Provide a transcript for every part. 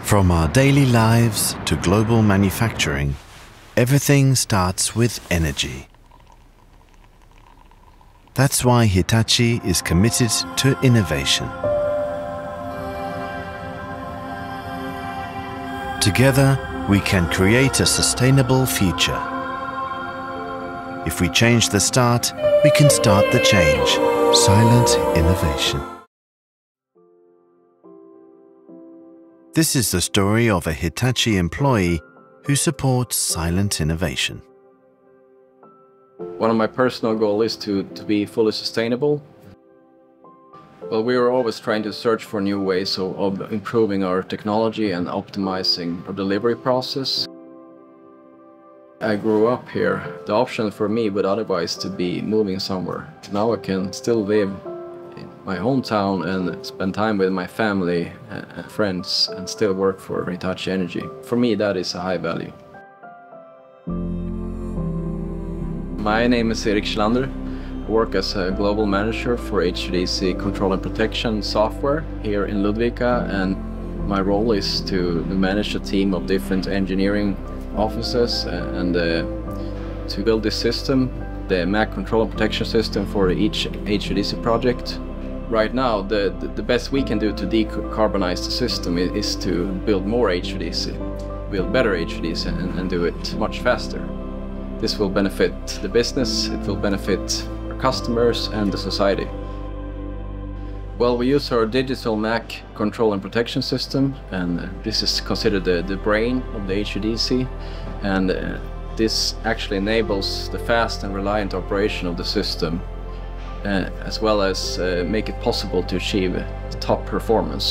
From our daily lives to global manufacturing, everything starts with energy. That's why Hitachi is committed to innovation. Together, we can create a sustainable future. If we change the start, we can start the change. Silent innovation. This is the story of a Hitachi employee who supports silent innovation. One of my personal goals is to be fully sustainable. Well, we are always trying to search for new ways of improving our technology and optimizing our delivery process. I grew up here. The option for me would otherwise to be moving somewhere. Now I can still live in my hometown and spend time with my family and friends and still work for Hitachi Energy. For me, that is a high value. My name is Erik Schlander. I work as a global manager for HVDC control and protection software here in Ludvika, and my role is to manage a team of different engineering offices and to build this system, the MAC control and protection system for each HVDC project. Right now, the best we can do to decarbonize the system is to build more HVDC, build better HVDC and do it much faster. This will benefit the business, it will benefit our customers and the society. Well, we use our digital MAC control and protection system, and this is considered the brain of the HVDC, and this actually enables the fast and reliant operation of the system, as well as make it possible to achieve top performance.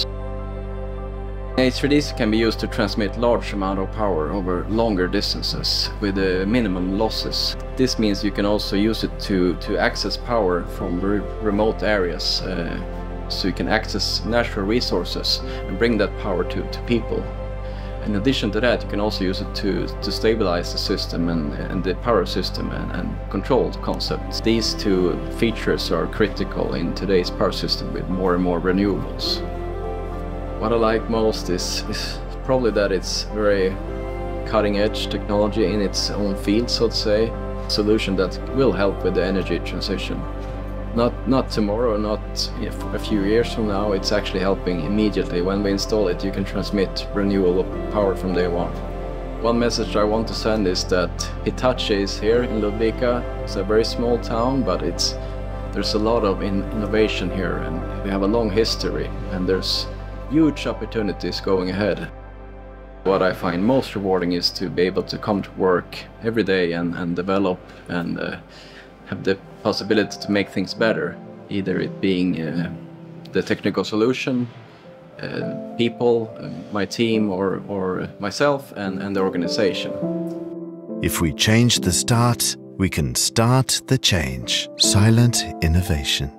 HVDC can be used to transmit large amount of power over longer distances with minimum losses. This means you can also use it to access power from remote areas, so you can access natural resources and bring that power to people. In addition to that, you can also use it to stabilize the system and the power system and control concepts. These two features are critical in today's power system with more and more renewables. What I like most is probably that it's very cutting-edge technology in its own field, so to say. A solution that will help with the energy transition. Not tomorrow, not a few years from now, it's actually helping immediately. When we install it, you can transmit renewable power from day one. One message I want to send is that Hitachi is here in Ludvika. It's a very small town, but there's a lot of innovation here, and we have a long history, and there's huge opportunities going ahead. What I find most rewarding is to be able to come to work every day and develop and have the possibility to make things better, either it being the technical solution, people, my team, or myself and the organization. If we change the start, we can start the change. Silent innovation.